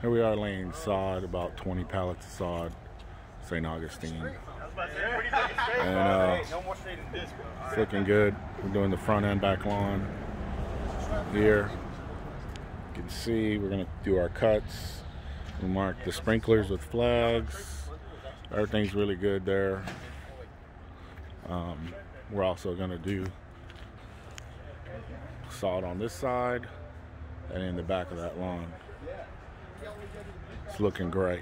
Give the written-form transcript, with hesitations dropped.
Here we are laying sod, about 20 pallets of sod, St. Augustine. And it's looking good. We're doing the front and back lawn here. You can see we're going to do our cuts. We mark the sprinklers with flags. Everything's really good there. We're also going to do sod on this side and in the back of that lawn. It's looking great.